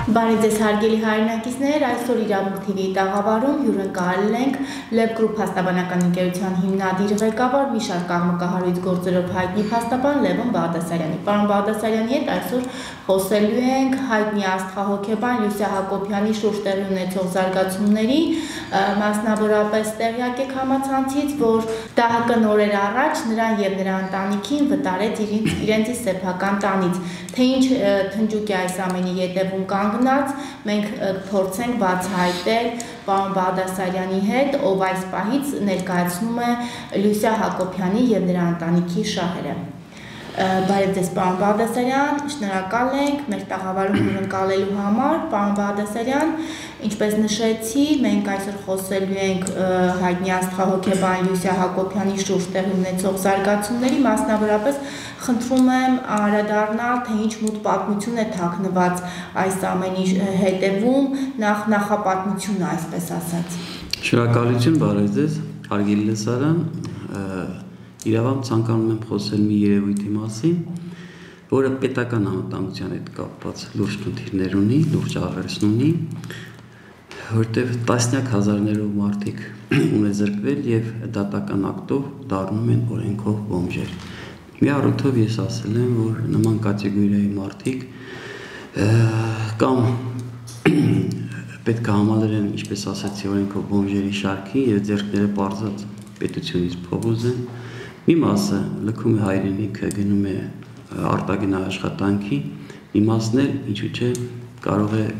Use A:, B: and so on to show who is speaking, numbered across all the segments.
A: Բարև ձեզ հարգելի հայրենակիցներ, այսօր իրավունք TV-ի տաղավարում հյուրընկալել ենք Lab Group փաստաբանական ընկերության հիմնադիր ղեկավար մի շարք աղմկահարույց գործերով հայտնի փաստաբան Լևոն Բաղդասարյանի։ Պարոն Բաղդասարյանի հետ այսօր խոսելու ենք հայտնի աստղահոգեբան Լյուսիա Հակոբյանի շուրջ տեղի ունեցող զարգացումների, մասնավորապես տեղյակ եք համացանցից, որ ԴՀԿ-ն օրեր առաջ նրան եւ նրա ընտանիքին վտարեց իրենց սեփական տանից, թե ինչ թնջուկ է այս ամենի ետևում կանգնած, մենք փորձենք բացահայտել պարոն Բաղդասարյանի հետ, ով այս պահից ներկայացնում է Լյուսիա Հակոբյանի եւ նրա ընտանիքի շահերը։ Բարև ձեզ պարոն Բաղդասարյան, շնորհակալ ենք մեր տաղավարում հյուրընկալելու համար, պարոն Բաղդասարյան, ինչպես նշեցի, մենք այսօր խոսելու ենք հայտնի աստղահոգեբան Լյուսիա Հակոբյանի շուրջ տեղի ունեցող զարգացումների, մասնավորապես խնդրում եմ անդրադառնալ, թե ինչ մութ պատմություն է թաքնված այս ամենի հետևում, նախապատմությունը, այսպես ասած։
B: Շնորհակալություն, բարև ձեզ, հարգելի լսարան, իրավամբ ցանկանում եմ խոսել մի երևույթի մասին, որը պետական անվտանգության հետ կապված լուրջ խնդիրներ ունի, լուրջ աղերս ունի, որտեղ տասնյակ հազարներով մարդիկ ունեզրկվել եւ դատական ակտով դառնում են օրենքով բոմժեր։ Մի առիթով ես ասել եմ, որ նման կատեգորիայի մարդիկ կամ պետք է համալրեն, ինչպես ասացի, օրենքով բոմժերի շարքի եւ ձեռքները պարզած պետությունից փողոզեն։ Մի մասը լքում է հայրենիքը, գնում է արտագնա աշխատանքի, մի մասն էլ ինչու՞ չէ կարող է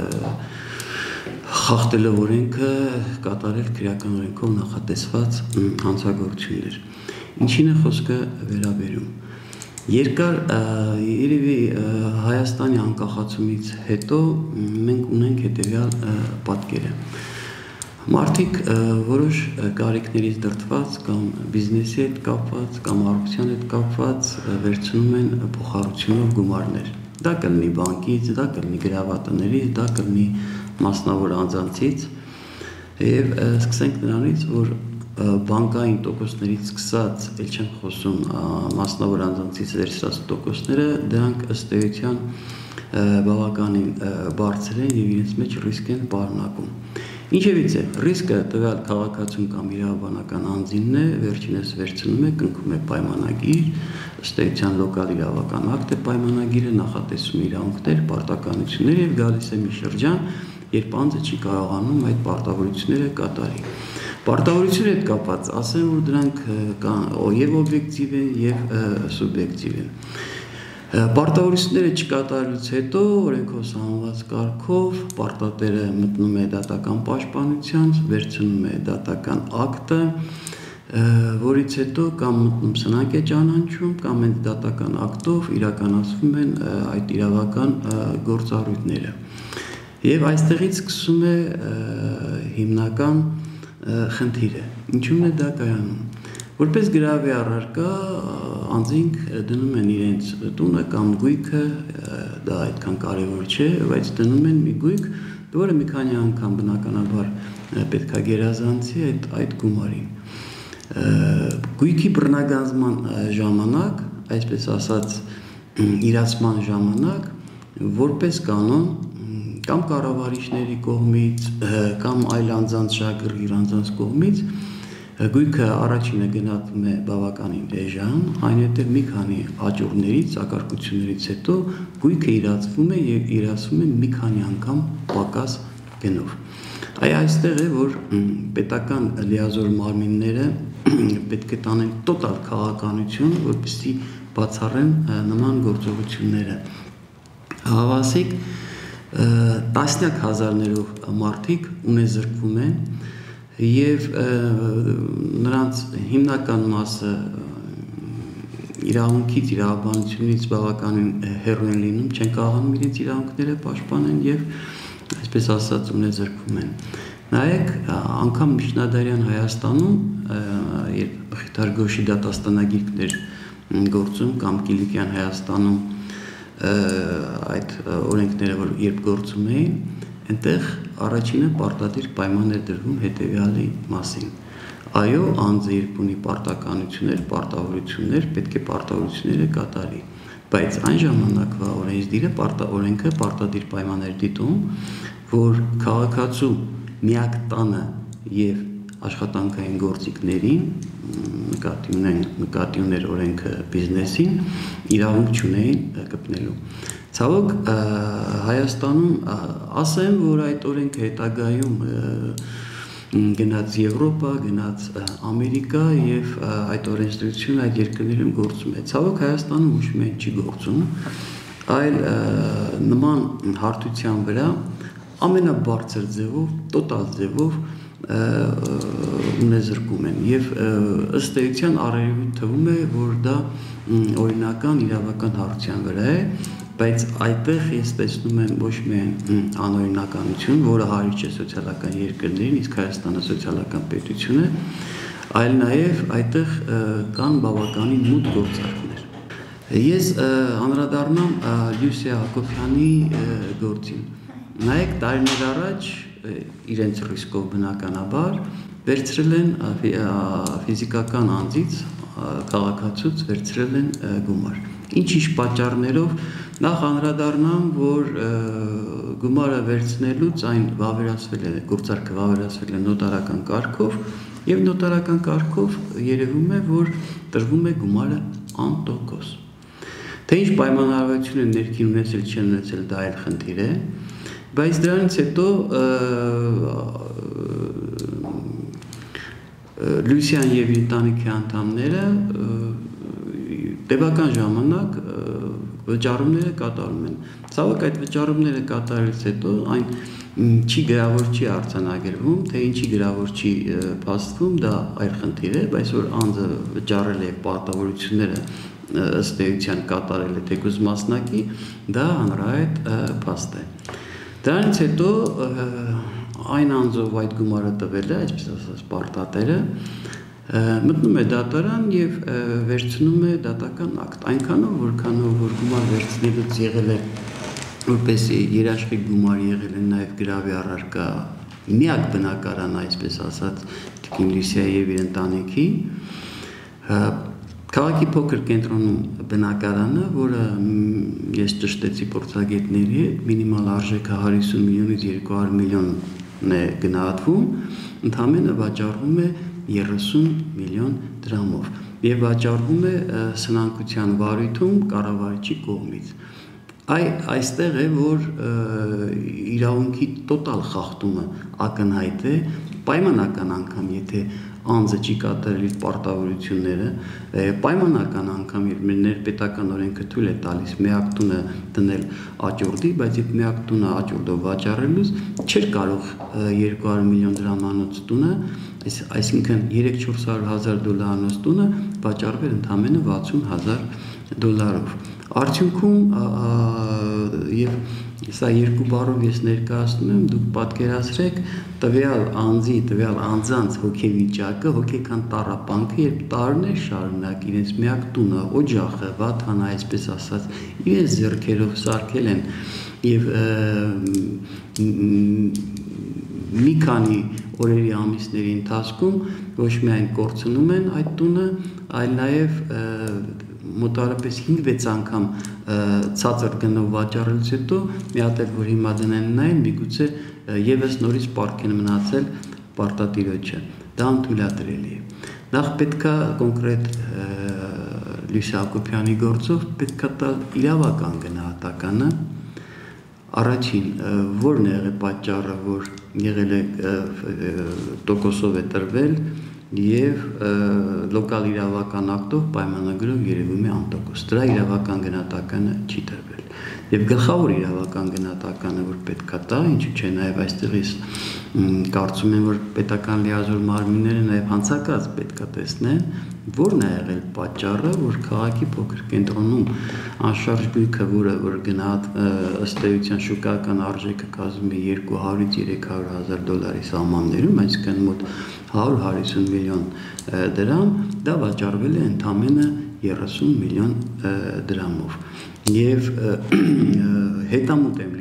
B: խախտելով օրենքը կատարել քրեական օրենքով նախատեսված հանցագործություններ։ Ինչին է խոսքը վերաբերում։ Երկար երևի Հայաստանի անկախացումից հետո մենք ունենք հետևյալ պատկերը։ Մարդիկ որոշ կարիքներից դրդված կամ բիզնեսի հետ կապված կամ առողջության հետ կապված վերցնում են փոխառությունով գումարներ։ Դա կլինի բանկից, դա կլինի գրավատներից, դա կլինի մասնավոր անձանցից եւ սկսենք նրանից, որ բանկային տոկոսներից սկսած, ել չեմ խոսում մասնավոր անձանցից վերցրած տոկոսները, դրանք ըստ էության բավականին բարձր են եւ իրենց մեջ ռիսկ են պարունակում։ Ինչևից է, ռիսկը տվյալ քաղաքացուն կամ իրավաբանական անձինն է, վերջինս վերցնում է, կնքում է պայմանագիր, ըստ էության լոկալ իրավական ակտ է պայմանագիրը, նախատեսում իրավունքներ, պարտականություններ եւ գալիս է մի շրջան, երբ անձը չի կարողանում այդ պարտավորությունները կատարի։ Պարտավորությունների հետ կապված ասեմ, որ դրանք եւ օբյեկտիվ են եւ սուբյեկտիվ են։ Պարտավորությունները չկատարելուց հետո օրենքով սահմանված կարգով պարտադերը մտնում է դատական պաշտպանության, վերցնում է դատական ակտը, որից հետո կամ մտնում սնանկ է ճանաչում, կամ հենց դատական ակտով իրականացվում են այդ իրավական գործառույթները։ Եվ այստեղից սկսում է հիմնական խնդիրը։ Ինչու՞մ է դա կայանում։ Որպես գրավի առարկա անձինք դնում են իրենց տունը կամ գույքը, դա այդքան կարևոր չէ, բայց դնում են մի գույք, որը մի քանի անգամ բնականաբար պետք է գերազանցի այդ գումարին։ Գույքի բռնագանձման ժամանակ, այսպես ասած, իրացման ժամանակ, որպես կանոն կամ կառավարիչների կողմից, կամ այլ անձանց շահագրգիռ անձանց կողմից գույքը առաջինը գնահատվում է բավականին էժան, այնուհետև մի քանի հաջողներից, ակարգություններից հետո գույքը իրացվում է եւ իրացվում է մի քանի անգամ պակաս գնով։ Այստեղ է, որ պետական լիազոր մարմինները պետք է տանեն տոտալ քաղաքականություն, որպեսզի բացառեն նման գործողությունները։ Հավասիկ տասնյակ հազարներով մարդիկ ունեզրկվում են եւ նրանց հիմնական մասը իրավունքից, իրավաբանությունից բավականին հեռու են լինում, չեն կարողանում իրենց իրավունքները պաշտպանել եւ այսպես ասած ունեզրկվում են։ Նայեք, անգամ միջնադարյան Հայաստանում, երբ Խիթարգոշի դատաստանագիրքներ գործում կամ Կիլիկյան Հայաստանում այդ օրենքները որ երբ գործում էին, այնտեղ առաջինը պարտադիր պայման էր դրվում հետևյալի մասին։ Այո, անձը երբ ունի պարտականություններ, պարտավորություններ, պետք է պարտավորությունները կատարի։ Բայց այն ժամանակվա օրենքը պարտադիր պայմաններ դիտում, որ քաղաքացու միակ տանը եւ աշխատանքային գործիքներին նկատի ուներ օրենքը բիզնեսին իրավունք չունեին կպնելու։ Ցավոք Հայաստանում ասեմ, որ այդ օրենքը հետագայում գնաց Եվրոպա, գնաց Ամերիկա եւ այդ օրենսդրությունը այդ երկրներում գործում է։ Ցավոք Հայաստանում ոչ միայն չի գործում, այլ նման հարթության վրա ամենաբարձր ձևով, տոտալ ձևով ունեզրկում են եւ ըստ էության առերևույթ թվում է, որ դա օրինական իրավական հարթության վրա է, բայց այդտեղ ես տեսնում եմ ոչ միայն անօրինականություն, որը հարիչ է սոցիալական երկրներին, իսկ Հայաստանը սոցիալական պետություն է, այլ նաեւ այդտեղ կան բավականին մութ գործարքներ։ Ես անդրադառնամ Լյուսիա Հակոբյանի գործին։ Նայեք, տարիներ առաջ իրենց ռիսկով բնականաբար վերցրել են ֆիզիկական անձից, քաղաքացուց վերցրել են գումար։ Ինչ-ինչ պատճառներով նախ անդրադառնամ, որ գումարը վերցնելուց այն գործարքը վավերացվել է նոտարական կարգով եւ նոտարական կարգով երևում է, որ տրվում է գումարը անտոկոս։ Թե ինչ պայմանավորություն են ներքին ունեցել, չեն ունեցել, դա այլ խնդիր է, բայց դրանից հետո Լյուսիան եւ իր ընտանիքի անդամները տևական ժամանակ վճարումները կատարում են։ Ցավոք այդ վճարումները կատարելուց հետո այն չի գրավոր չի արձանագրվում, թե ինչի գրավոր չի փաստվում, դա այլ խնդիր է, բայց որ անձը վճարել է պարտավորությունները ըստ էության կատարել է թեկուզ մասնակի, դա հանրահայտ փաստ է։ Դրանից հետո այն անձով այդ գումարը տվել է, այսպես ասած, պարտատերը, մտնում է դատարան եւ վերցնում է դատական ակտ, այնքանով, որքանով որ գումար վերցնելուց եղել է որպեսզի երաշխիք գումար եղել է նաեւ գրավի առարկա միակ բնակարանը, այսպես ասած, Տիկին Լյուսիայի եւ իր ընտանիքի Քաղաքի փոքր կենտրոնում բնակարանը, որը ես ճշտեցի փորձագետների հետ, մինիմալ արժեքը 50 միլիոնից 200 միլիոն է գնահատվում, ընդհանրապես վաճառվում է 30 միլիոն դրամով եւ վաճառվում է սնանկության վարույթում կառավարիչի կողմից։ Այստեղ է, որ իրավունքի տոտալ խախտումը ակնհայտ է, պայմանական անգամ, եթե անձը չի կատարել իր պարտավորությունները, պայմանական անգամ իր ներպետական օրենքը թույլ է տալիս միակ տունը դնել աճուրդի, բայց այդ միակ տունը աճուրդով վաճառելուց չէր կարող 200 միլիոն դրամանոց տունը, այսինքն 300-400 հազար դոլարանոց տունը վաճառվել ընդամենը $60,000։ Արդյունքում եւ սա երկու բառով ես ներկայացնում եմ, դուք պատկերացրեք տվյալ անձանց հոգեվիճակը, հոգեկան տառապանքը, երբ տարիներ շարունակ իրենց միակ տունը, օջախը, վաթանը, այսպես ասած, իրենց ձեռքերով սարքել են եւ մի քանի օրերի ամիսների ընթացքում ոչ միայն կորցնում են այդ տունը, այլ նաեւ մոտարապես 5-6 անգամ ցածր գնով վաճառելուց հետո մի հատ էլ որ հիմա դնեն նայն միգուցե եւս նորից պարտք են մնացել պարտատիրոջը դա անթույլատրելի է նախ պետքա կոնկրետ Լյուսիա Հակոբյանի գործով պետքա տալ իրավական գնահատականը առաջին որն է եղել պատճառը որ եղել է տոկոսով է տրվել եւ լոկալ իրավական ակտով պայմանագրով երևում է անտոկոս։ Դրա իրավական գնահատականը չի տրվել։ Եվ գլխավոր իրավական գնահատականը որ պետքա տա, ինչու՞ չէ նաեւ այստեղից կարծում եմ որ պետական լիազոր մարմինները նաեւ հանցակած պետքա տեսնեն, որն է եղել պատճառը, որ քաղաքի փոքր կենտրոնում անշարժ գույքը, որ գնահատ ըստ էության շուկայական արժեքը կազմում է 200-300 հազար դոլարի սահմաններում, այսինքն մոտ 150 միլիոն դրամ, դա վաճառվել է ընդամենը 30 միլիոն դրամով։ Եվ հետամուտ եմ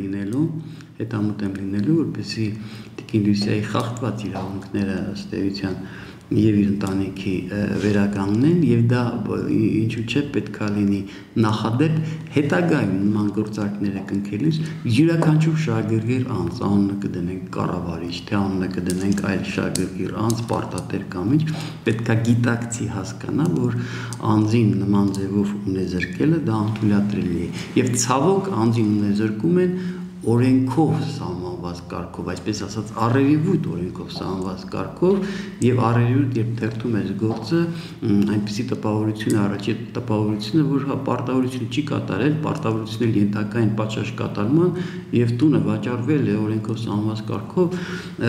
B: լինելու, որպեսզի Տիկին Լյուսիայի խախտված իրավունքները ըստ էության եւ իր ընտանիքի վերականգնեն եւ դա ինչու՞ չէ պետք է լինի նախադեպ հետագայում նման գործարքները կնքելիս յուրաքանչյուր շահագրգիռ անձ անունը կդնենք կառավարիչ թե անունը կդնենք այլ շահագրգիռ անձ պարտատեր կամ ինչ պետք է գիտակցի հասկանա որ անձին նման ձևով ունեզրկելը դա անթույլատրելի է եւ ցավոք անձին ունեզրկում են օրենքով սահմանված կարգով, այսպես ասած առերևույթ օրենքով սահմանված կարգով եւ առերևույթ երբ թերթում ես գործը այնպեսի տպավորություն առաջի տպավորությունը որ պարտավորություն չի կատարել, պարտավորությունների ենթակային պատշաճ կատարման եւ տունը վաճառվել է օրենքով սահմանված կարգով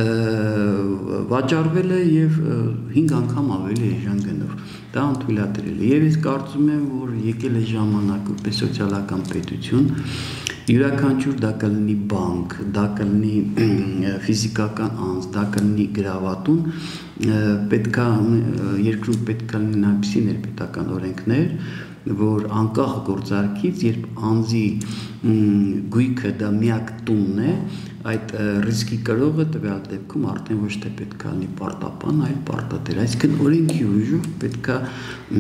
B: վաճառվել է եւ 5 անգամ ավելի էժան գնով դա անթույլատրելի է եւ ես կարծում եմ որ եկել է ժամանակ որպես սոցիալական պետություն յուրաքանչյուր դա կլինի բանկ, դա կլինի ֆիզիկական անձ, դա կլինի գրավատուն, պետքա երկրում պետք է լինեն այնպիսի ներպետական օրենքներ, որ անկախ գործարքից, երբ անձի գույքը դա միակ տունն է, այդ ռիսկի կրողը տվյալ դեպքում արդեն ոչ թե պետք է լինի պարտապան, այլ պարտատեր, այսինքն օրենքի ուժով պետք է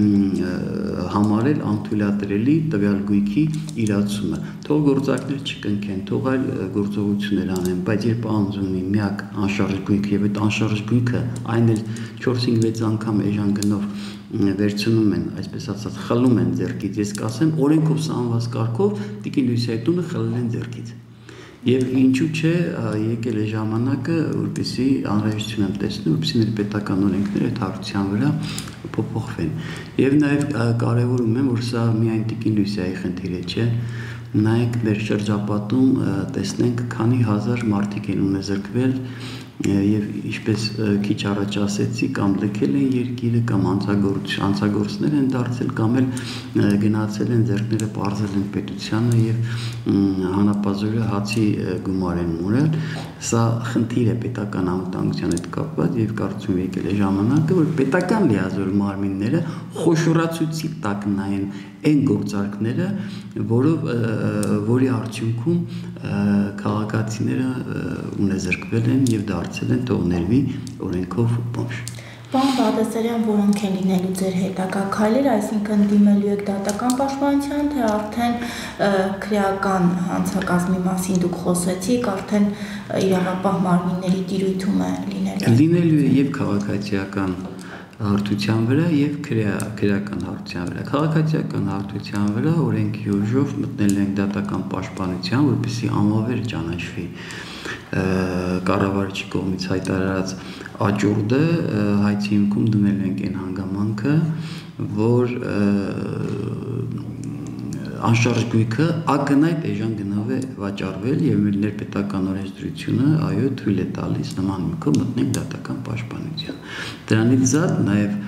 B: համարել անթույլատրելի տվյալ գույքի իրացումը, թող գործարքներ չկնքեն, թող այլ գործողություններ անեն, բայց երբ անձ ունի միակ անշարժ գույք եւ այդ անշարժ գույքը այն էլ 4-5-6 անգամ էժան գնով վերցնում են, այսպես ասած, խլում են ձեռքից, ես կասեմ, օրենքով սահմանված կարգով Տիկին Լուսիայի տունը խլել են ձեռքից։ Եվ ինչու՞ չէ, եկել է ժամանակը, որպեսզի անհրաժեշտություն եմ տեսնում, որպեսզի ներպետական օրենքները այդ հարթության վրա փոփոխվեն։ Եվ նաև կարևորում եմ, որ սա միայն Տիկին Լուսիայի խնդիրը չէ, նայեք մեր շրջապատում տեսնենք քանի հազար մարդիկ են ունեզրկվել եւ ինչպես քիչ առաջ ասեցի կամ լքել են երկիրը կամ անցագործներ են դարձել կամ էլ գնացել են ձեռքները պարզել են պետությանը եւ հանապազորը հացի գումար են մուրել սա խնդիր է պետական անվտանգության հետ կապված եւ կարծում եմ եկել է ժամանակը որ պետական լիազոր մարմինները խոշորացուցի տակ նայեն այն գործարքները որի արդյունքում քաղաքացիները ունեզրկվել են եւ դարձել են թողներվի օրենքով բոժ
A: Պարոն Բաղդասարյան, որոնք են լինելու ձեր հետագա քայլերը, այսինքն դիմելու եք դատական պաշտպանության, թե արդեն քրեական հանցակազմի մասին դուք խոսեցիք, արդեն իրավապահ մարմինների տիրույթում է լինելու։
B: Լինելու է եւ քաղաքացիական հարթության վրա եւ քրեական հարթության վրա։ Քաղաքացիական հարթության վրա օրենքի ուժով մտնել ենք դատական պաշտպանության, որպեսզի անվավեր ճանաչվի կառավարիչի կողմից հայտարարած աճուրդը հայցի հիմքում դնել ենք այն հանգամանքը, որ անշարժ գույքը ակնհայտ էժան գնով է վաճառվել եւ մեր ներպետական օրենսդրությունը այո թույլ է տալիս նման մեկով մտնենք դատական պաշտպանության։ Դրանից զատ նաեւ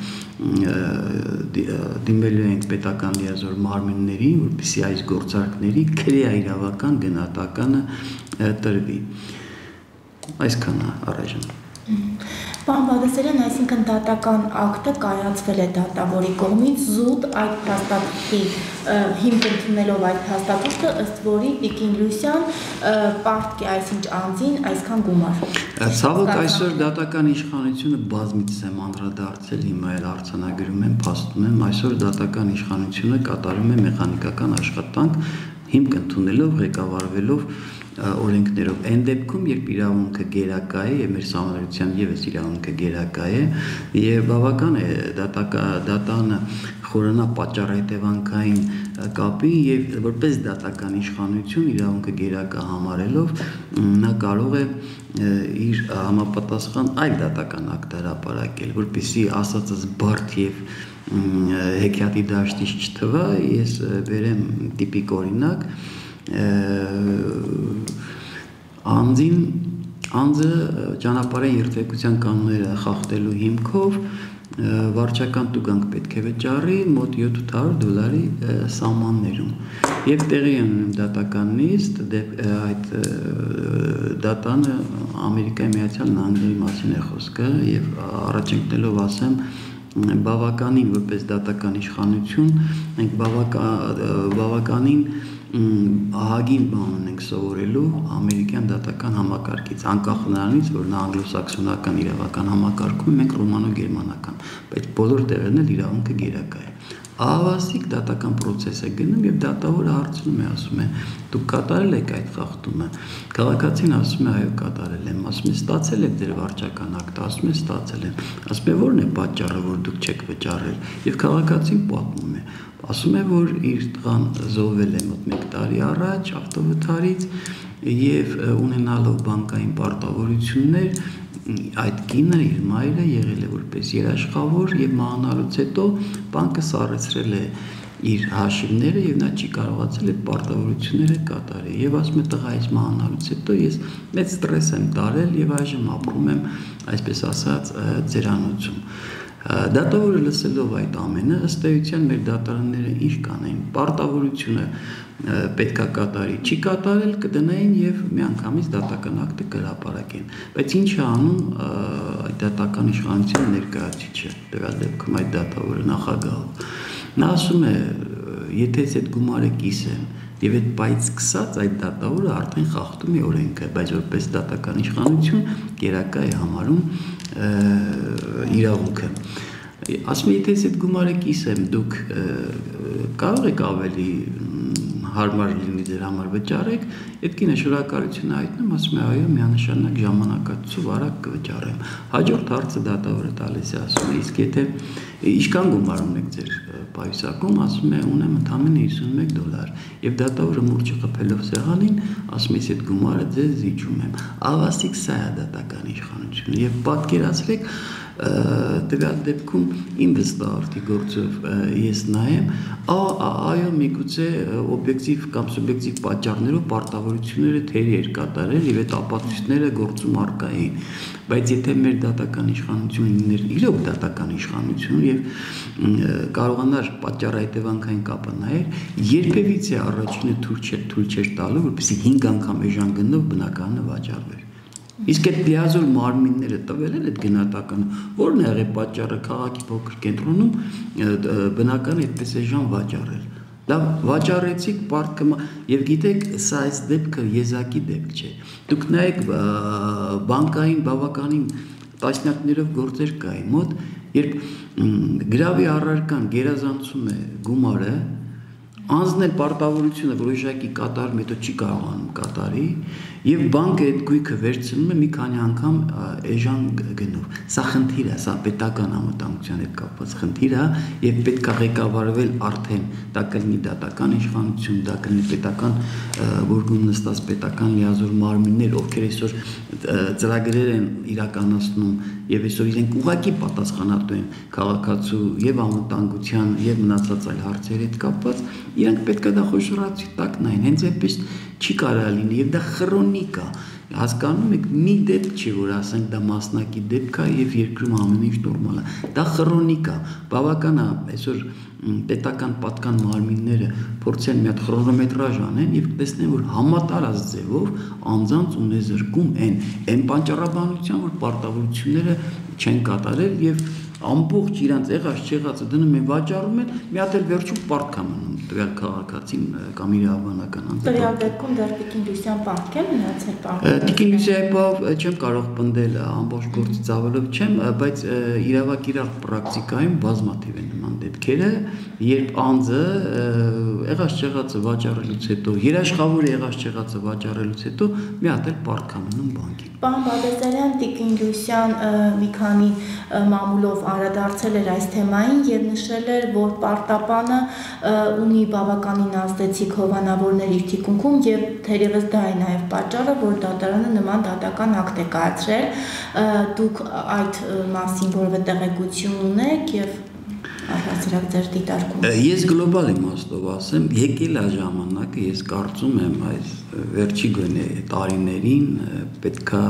B: դիմելու ենք պետական լիազոր մարմինների, որպեսզի այս գործարքների քրեա իրավական գնահատականը տրվի։ Այսքանը առայժմ։
A: Պարոն Բաղդասարյան, այսինքն դատական ակտը կայացվել է դատավորի կողմից զուտ այդ փաստաթղթի հիմք ընդունելով այդ փաստաթուղթը ըստ որի Տիկին Լուսյան պարտքի այսինչ անձին այսքան գումար։
B: Ցավոք այսօր դատական իշխանությունը բազմիցս եմ անդրադարձել, հիմա էլ արձանագրում եմ, փաստում եմ, այսօր դատական իշխանությունը կատարում է մեխանիկական աշխատանք, հիմք ընդունելով, ղեկավարվելով օրենքներով այն դեպքում երբ իրավունքը գերակա է եւ մեր սահմանադրության եւս իրավունքը գերակա է եւ բավական է դատանը խորանա պատճառահետևանքային կապի եւ որպես դատական իշխանություն իրավունքը գերակա համարելով նա կարող է իր համապատասխան այլ դատական ակտ հրապարակել որպեսզի ասածս բարդ եւ հեքիաթի դաշտից չթվա ես բերեմ տիպիկ օրինակ անձը ճանապարհային երթևեկության կանոնները խախտելու հիմքով վարչական տուգանք պետք է վճարի մոտ $700 սահմաններում եւ տեղի ունենում դատական նիստ այդ դատանը Ամերիկայի Միացյալ Նահանգների մասին է խոսքը եւ առաջ ընկնելով ասեմ բավականին որպես դատական իշխանություն մենք բավականին ահագին բան ունենք սովորելու ամերիկյան դատական համակարգից անկախ նրանից որ նա անգլոսաքսոնական իրավական համակարգում մենք ռոմանո-գերմանական բոլոր տեղերն էլ իրավունքը գերակա է։ Ահավասիկ դատական process է գնում եւ դատավորը հարցնում է, ասում է դուք կատարել եք այդ խախտումը։ Քաղաքացին ասում է այո կատարել եմ, ասում է ստացել եք ձեր վարչական ակտը, ասում է ստացել եմ, ասում է որն է պատճառը որ դուք չեք վճարել եւ քաղաքացին պատմում է, ասում է որ իր տղան զոհվել է մոտ 1 տարի առաջ ավտովթարից եւ ունենալով բանկային պարտավորություններ այդ կինը իր մայրը եղել է որպես երաշխավոր եւ մահանալուց հետո բանկը սառեցրել է իր հաշիվները եւ նա չի կարողացել այդ պարտավորությունները կատարել եւ ասում է տղայից մահանալուց հետո ես մեծ ստրես եմ տարել եւ այժմ ապրում եմ այսպես ասած ձերանոցում դատավորը լսելով այդ ամենը ըստ էության մեր դատարանները ինչ կանեն պարտավորությունը պետքա կատարի չի կատարել կդնային եւ միանգամից դատական ակտը կհրապարակեն բայց ինչ է անում այդ դատական իշխանությունը ներկայացուցիչը դրա դեպքում այդ դատավորը նախագահը նա ասում է եթե այդ գումարը կիսեմ եւ այդ բայց սկսած այդ դատավորը արդեն խախտում է օրենքը բայց որպես դատական իշխանություն գերակա է համարում իրավունքը ասում եթե այդ գումարը կիսեմ դուք կարող եք ավելի հարմար լինի ձեր համար վճարեք այդ կինը շնորհակալություն հայտնում ասում է այո միանշանակ ժամանակացով արագ կվճարեմ հաջորդ հարցը դատավորը տալիս է ասում է իսկ եթե ինչքան գումար ունեք ձեր պայուսակում ասում է ունեմ ընդամենը $51 եւ դատավորը մուրճը խփելով սեղանին ասում է այդ գումարը ձեզ զիջում եմ ավասիկ սա է դատական իշխանությունը եւ պատկերացրեք տվյալ դեպքում իմ վստահարդի գործով ես նայեմ այո միգուցե օբյեկտիվ կամ սուբյեկտիվ պատճառներով պարտավորությունները թերի էր կատարել եւ այդ ապացույցները գործում առկա էին բայց եթե մեր դատական իշխանությունը լիներ իրոք դատական իշխանություն եւ կարողանար պատճառահետևանքային կապը նայեր երբևիցե առաջինը թույլ չէր տալու որպեսզի 5 անգամ էժան գնով բնակարանը վաճառվեր իսկ այդ լիազոր մարմինները տվել են այդ գնահատականը որն է եղել պատճառը քաղաքի փոքր կենտրոնում բնակարան այդպես էժան վաճառել դա վաճառեցիք պարտքը եւ գիտեք սա այս դեպքը եզակի դեպք չէ դուք նայեք բանկային բավականին տասնյակներով գործեր կային մոտ երբ գրավի առարկան գերազանցում է գումարը անձնել պարտավորությունը որոշակի կատարում հետո չի կարողանում կատարի եւ բանկը այդ գույքը վերցնում է մի քանի անգամ էժան գնով սա խնդիր է սա պետական անվտանգության հետ կապված խնդիր է եւ պետք է ղեկավարվել արդեն դա կլինի դատական իշխանություն դա կլինի պետական որգում նստած պետական լիազոր մարմիններ ովքեր այսօր ծրագրեր են իրականացնում եւ այսօր իրենք ուղղակի պատասխանատու են քաղաքացու եւ անվտանգության եւ մնացած այլ հարցերի հետ կապված իրանք պետք է դա խոշորացի տակ նային հենց այդպես չի կարող լինի եւ դա քրոնիկ է հասկանում եք մի դեպք չի որ ասենք դա մասնակի դեպք է եւ երկրում ամեն ինչ նորմալ է դա քրոնիկ է բավական է այսօր պետական պատկան մարմինները փորձեն մի հատ քրոնոմետրաժ անեն եւ տեսնեն որ համատարած ձևով անձանց ունեզրկում են պատճառաբանության որ պարտավորությունները չեն կատարել եւ ամբողջ իրանց եղած չեղածը դնում են վաճառում են մի հատ էլ վերջում պարտք է մնում տվյալ քաղաքացին կամ իրավաբանական անձը
A: տվյալ դեպքում դեռ Տիկին Լուսյան պարտք են մնացել պարտք
B: Տիկին Լուսյայով չեմ կարող պնդել ամբողջ գործի ծավալով չեմ բայց իրավակիրառ պրակտիկայում բազմաթիվ են նման դեպքերը երբ անձը եղած չեղածը վաճառելուց հետո երաշխավորը եղած չեղածը վաճառելուց հետո մի հատ էլ պարտք է մնում բանկին
A: Պարոն Բադասարյան Տիկին Լուսյան մի քանի մամուլով անդրադարձել էր այս թեմային եւ նշել էր որ պարտապանը ունի բավականին ազդեցիկ հովանավորներ իր թիկունքում եւ թերևս դա է նաեւ պատճառը որ դատարանը նման դատական ակտ է կայացրել դուք այդ մասին որևէ տեղեկություն ունեք եւ առհասարակ ձեր դիտարկում
B: Ես գլոբալ իմաստով ասեմ եկել է ժամանակը ես կարծում եմ այս վերջի գոնե տարիներին պետքա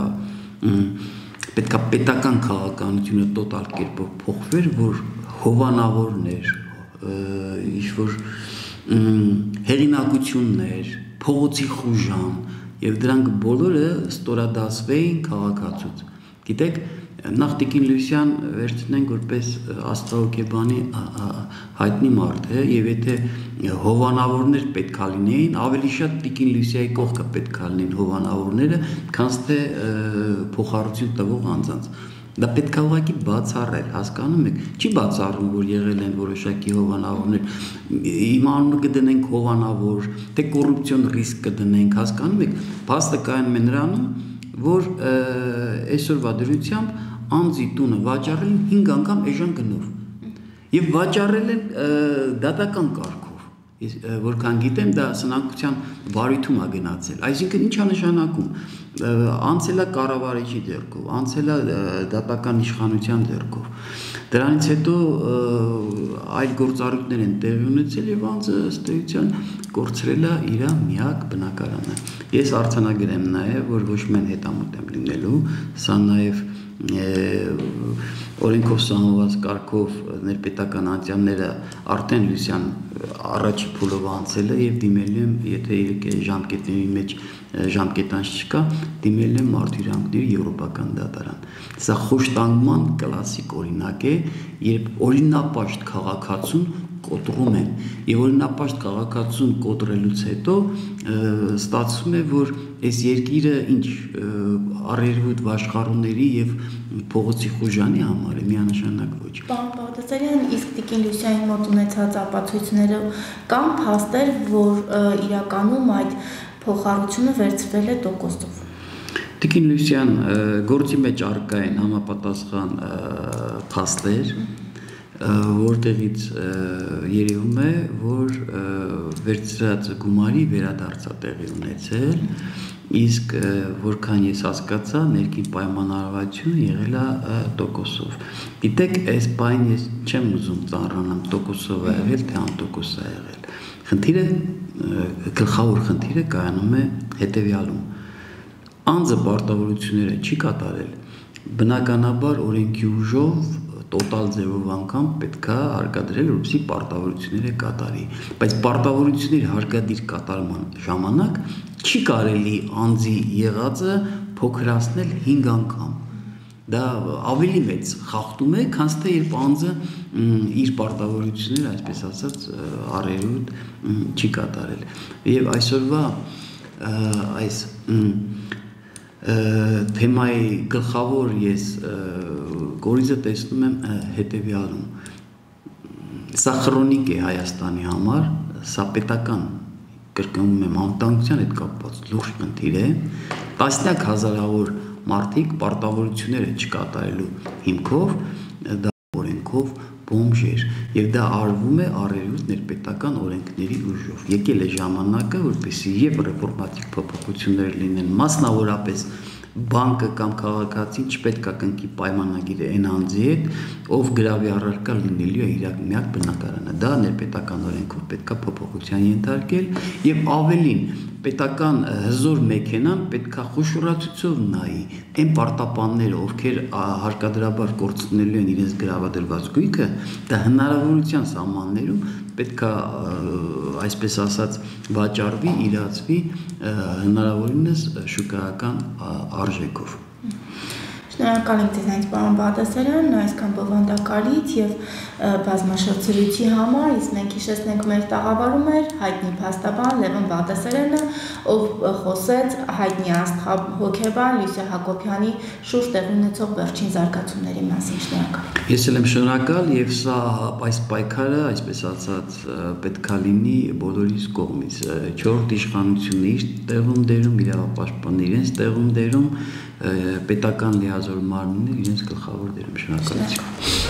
B: պետական քաղաքականությունը տոտալ կերպով փոխվեր, որ հովանավորներ, ինչ-որ հեղինակություններ, փողոցի խուժան եւ դրանք բոլորը ստորադասվեին քաղաքացուց։ Գիտեք, նախ Տիկին Լուսյան վերցնենք որպես աստղահոգեբանի հայտնի մարդ է եւ եթե հովանավորներ պետք է լինեին, ավելի շատ Տիկին Լուսյայի կողքը պետք է լինեին հովանավորները, քան թե փոխառություն տվող անձանց։ Դա պետք է ուղղակի բացառել, հասկանում եք, չի բացառում, որ եղել են որոշակի հովանավորներ, հիմա անունը կդնենք հովանավոր, թե կոռուպցիոն ռիսկ կդնենք, հասկանում եք, փաստը կայանում է նրանում, որ այսօրվա դրությամբ անձի տունը վաճառել են 5 անգամ էժան գնով եւ վաճառել են դատական կարգով, որքան գիտեմ, դա սնանկության վարույթում է գնացել, այսինքն ինչ է նշանակում, անցել է կառավարիչի ձեռքով, անցել է դատական իշխանության ձեռքով, դրանից հետո այլ գործառույթներ են տեղի ունեցել եւ անձը ըստ էության կորցրել է իր միակ բնակարանը։ Ես արձանագրեմ նաեւ, որ ոչ միայն հետամուտ եմ լինելու, սա նաեւ օրենքով սահմանված կարգով ներպետական անձանները արդեն Լուսյան առաջի փուլով անցել է եւ դիմել եմ, եթե ժամկետների մեջ ժամկետանց չկա, դիմել եմ մարդուրանքների եվրոպական դատարան։ Սա խոշտանգման կլասիկ օրինակ է, երբ օրինապաշտ քաղաքացուն կոտրում են եւ օրինապաշտ քաղաքացուն կոտրելուց հետո ստացվում է, որ այս երկիրը ինչ առերևույթ վաշխառուների եւ փողոցի խուժանի համար է, միանշանակ ոչ։
A: Պարոն Բաղդասարյան, իսկ Տիկին Լուսյանի մոտ ունեցած ապացույցները կան փաստեր, որ իրականում այդ փոխառությունը վերցվել է տոկոսով։
B: Տիկին Լուսյան, գործի մեջ առկա են համապատասխան փաստեր, որտեղից երևում է, որ վերցրած գումարի վերադարձա տեղի ունեցել, իսկ որքան ես հասկացա, ներքին պայմանավորվածությունը եղել է տոկոսով։ Գիտեք, այս բանը ես չեմ ուզում ծանրանամ, տոկոսով է եղել, թե անտոկոս է եղել։ Խնդիրը, գլխավոր խնդիրը կայանում է հետևյալում։ Անձը պարտավորությունները չի կատարել, բնականաբար օրենքի ուժով տոտալ ձևով անգամ պետք է հարկադրել, որպեսզի պարտավորությունները կատարի, բայց պարտավորությունների հարկադիր կատարման ժամանակ չի կարելի անձի եղածը փոքրացնել 5 անգամ։ Դա ավելի մեծ խախտում է, քան թե երբ անձը իր պարտավորությունները, այսպես ասած, առերևույթ չի կատարել։ Եվ այսօրվա այս թեմայի գլխավոր ես կորիզը տեսնում եմ հետևյալում։ Սա քրոնիկ է Հայաստանի համար, սա պետական կրկնում եմ անվտանգության հետ կապված լուրջ խնդիր է, տասնյակ հազարավոր մարդիկ պարտավորությունները չկատարելու հիմքով դա օրենքով բոմժեր եւ դա արվում է առերևույթ ներպետական օրենքների ուժով։ Եկել է ժամանակը, որպեսզի եւ ռեֆորմատիվ փոփոխություններ լինեն, մասնավորապես բանկը կամ քաղաքացին չպետք է կնքի պայմանագիրը այն անձի հետ, ով գրավի առարկա լինելու է իր միակ բնակարանը։ Դա ներպետական օրենքով պետք է փոփոխության ենթարկել եւ ավելին պետական հզոր մեքենան պետք է խոշորացուցով նայի այն պարտապանները, ովքեր հարկադրաբար կորցնելու են իրենց գրավադրված գույքը, դա հնարավորության սահմաններում պետք է այսպես ասած վաճառվի, իրացվի հնարավորինս շուկայական արժեքով։
A: Շնորհակալ եմ ձեզ, պարոն Բաղդասարյան, այսքան բովանդակալից եւ բազմաշրջրույցի համար, իսկ մենք հիշեցնենք մեր տաղավարում էր հայտնի փաստաբան Լևոն Բաղդասարյանը, ով խոսեց հայտնի աստղահոգեբան Լուսիա Հակոբյանի շուրջ տեղի ունեցող վերջին զարգացումների մասին։ Շնորհակալ։
B: Ես էլ եմ շնորհակալ եւ սա այս պայքարը, այսպես ասած, պետք է լինի բոլորիս կողմից։ 4 իշխանությունը իր տեղում դերում, իրավապաշտպանները իրենց տեղում դերում, պետական լիազոր մարմինները իրենց գլխավոր դերում։ Շնորհակալություն։